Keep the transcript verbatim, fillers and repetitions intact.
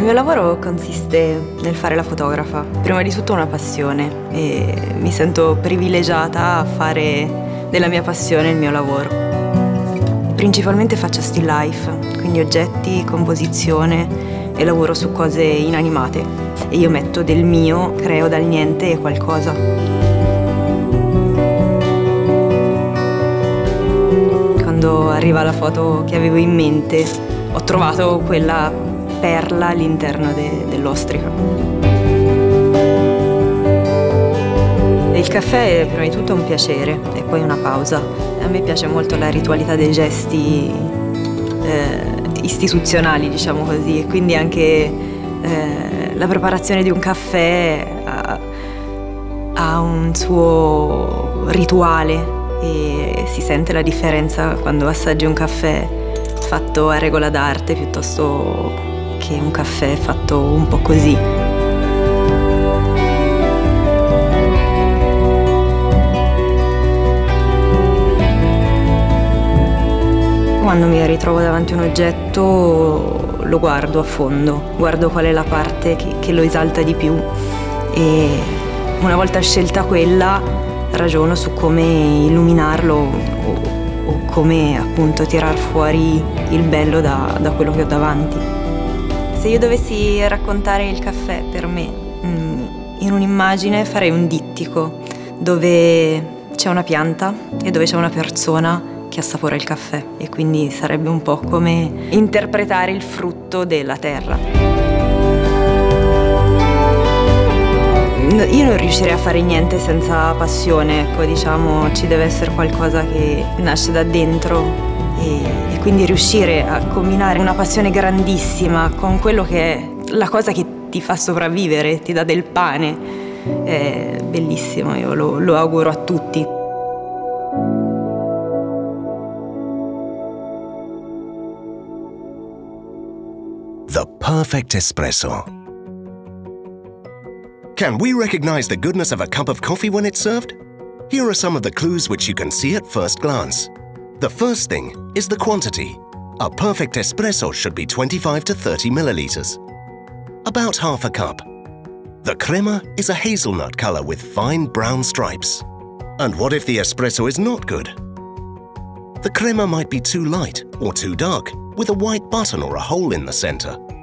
mio lavoro consiste nel fare la fotografa. Prima di tutto una passione e mi sento privilegiata a fare della mia passione il mio lavoro. Principalmente faccio still life, quindi oggetti, composizione e lavoro su cose inanimate. E io metto del mio, creo dal niente qualcosa. Quando arriva la foto che avevo in mente, ho trovato quella perla all'interno de dell'ostrica. Il caffè è prima di tutto un piacere e poi una pausa. A me piace molto la ritualità dei gesti eh, istituzionali, diciamo così, e quindi anche eh, la preparazione di un caffè ha, ha un suo rituale e si sente la differenza quando assaggi un caffè fatto a regola d'arte piuttosto che un caffè fatto un po' così. Quando mi ritrovo davanti a un oggetto lo guardo a fondo, guardo qual è la parte che, che lo esalta di più e una volta scelta quella ragiono su come illuminarlo o, o come appunto tirar fuori il bello da, da quello che ho davanti. Se io dovessi raccontare il caffè per me in un'immagine farei un dittico dove c'è una pianta e dove c'è una persona che assapora il caffè e quindi sarebbe un po' come interpretare il frutto della terra. Io non riuscirei a fare niente senza passione, ecco, diciamo ci deve essere qualcosa che nasce da dentro. E, e quindi riuscire a combinare una passione grandissima con quello che è la cosa che ti fa sopravvivere, ti dà del pane, è bellissimo, io lo, lo auguro a tutti. The perfect espresso. Can we recognize the goodness of a cup of coffee when it's served? Here are some of the clues which you can see at first glance. The first thing is the quantity. A perfect espresso should be twenty-five to thirty milliliters. About half a cup. The crema is a hazelnut color with fine brown stripes. And what if the espresso is not good? The crema might be too light or too dark, with a white button or a hole in the center.